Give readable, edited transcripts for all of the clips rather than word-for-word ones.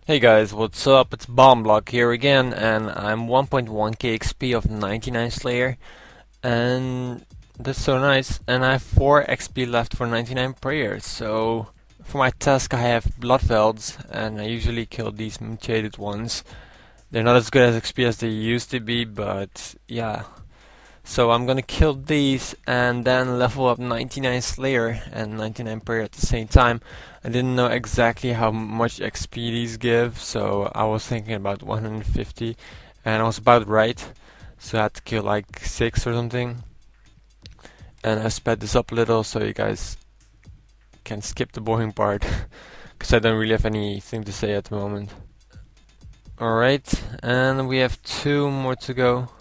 Hey guys, what's up? It's Bomblock here again, and I'm 1.1k XP of 99 Slayer, and that's so nice. And I have 4 XP left for 99 prayers. So for my task, I have Bloodvelds, and I usually kill these mutated ones. They're not as good as XP as they used to be, but yeah. So I'm gonna kill these and then level up 99 Slayer and 99 Prayer at the same time. I didn't know exactly how much XP these give, so I was thinking about 150, and I was about right. So I had to kill like 6 or something. And I sped this up a little so you guys can skip the boring part, because I don't really have anything to say at the moment. Alright, and we have 2 more to go.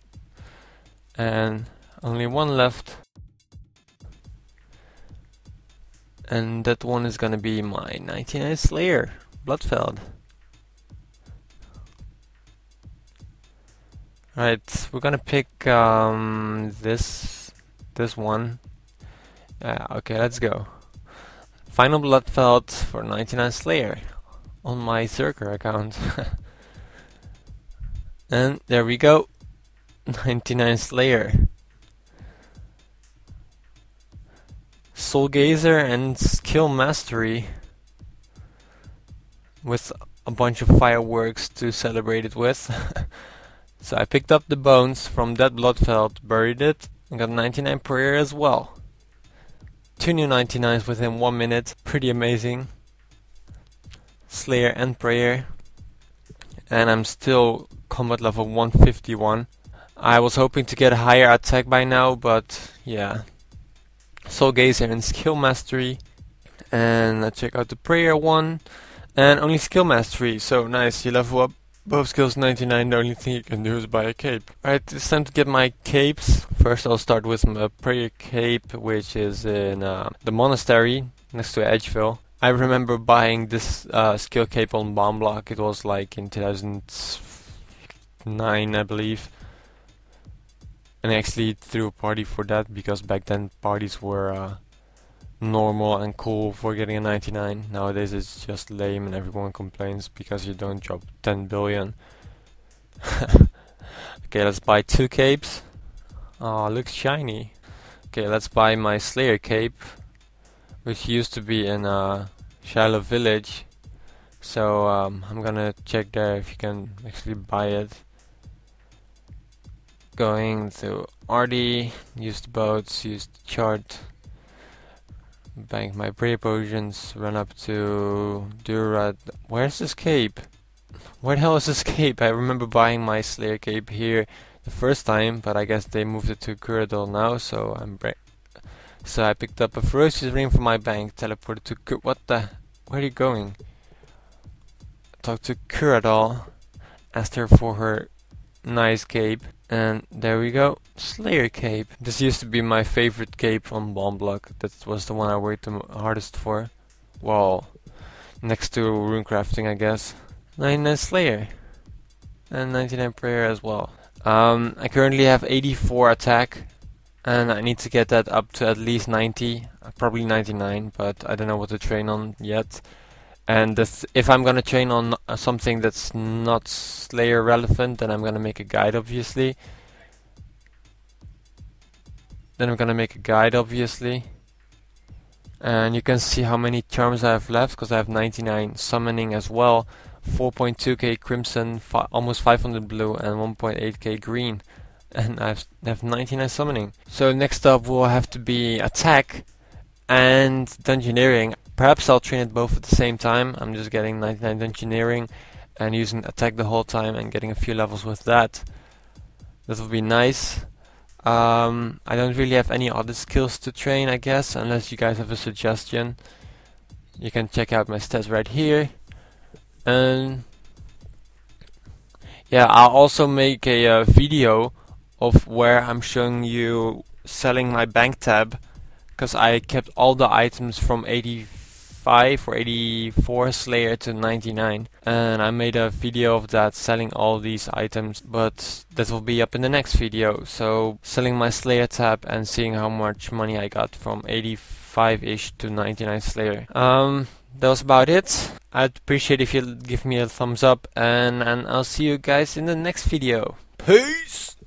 And only 1 left, and that one is gonna be my 99 Slayer, Bloodfeld. Right, we're gonna pick this one. Okay, let's go. Final Bloodfeld for 99 Slayer on my Zerker account. And there we go. 99 Slayer. Soul Gazer and Skill Mastery with a bunch of fireworks to celebrate it with. So I picked up the bones from that Bloodfeld, buried it, and got 99 prayer as well. 2 new 99s within 1 minute, pretty amazing. Slayer and prayer. And I'm still combat level 151. I was hoping to get a higher attack by now, but yeah. Soul Gazer and Skill Mastery. And I check out the prayer one. And only Skill Mastery, so nice, you level up both skills 99, the only thing you can do is buy a cape. Alright, it's time to get my capes. First I'll start with my prayer cape, which is in the monastery next to Edgeville. I remember buying this skill cape on Bomblock. It was like in 2009, I believe. And I actually threw a party for that, because back then parties were normal and cool for getting a 99. Nowadays it's just lame and everyone complains because you don't drop 10 billion. Okay, let's buy 2 capes. Oh, looks shiny. Okay, let's buy my Slayer cape, which used to be in Shiloh Village. So I'm gonna check there if you can actually buy it. Going to RD, use the boats, use the chart, bank my prayer potions, run up to Durad. Where's this cape? Where the hell is this cape? I remember buying my Slayer cape here the first time, but I guess they moved it to Kuradol now, so so I picked up a ferocious ring from my bank, teleported to where are you going? Talked to Kuradol, asked her for her nice cape, and there we go, Slayer cape. This used to be my favorite cape on Bomblock. That was the one I worked the hardest for. Well, next to runecrafting, I guess. 99 Slayer and 99 prayer as well. I currently have 84 attack, and I need to get that up to at least 90, probably 99, but I don't know what to train on yet. And if I'm gonna train on something that's not Slayer relevant, then I'm gonna make a guide, obviously. And you can see how many charms I have left, because I have 99 summoning as well, 4.2k crimson, almost 500 blue, and 1.8k green. And I have 99 summoning. So next up will have to be attack and dungeoneering. Perhaps I'll train it both at the same time. I'm just getting 99 dungeoneering and using attack the whole time and getting a few levels with that. That would be nice. I don't really have any other skills to train, I guess, unless you guys have a suggestion. You can check out my stats right here. And yeah, I'll also make a video of where I'm showing you selling my bank tab, because I kept all the items from 85 or 84 Slayer to 99, and I made a video of that selling all these items, but that will be up in the next video. So selling my Slayer tab and seeing how much money I got from 85-ish to 99 Slayer. that was about it. I'd appreciate if you give me a thumbs up, and I'll see you guys in the next video. Peace!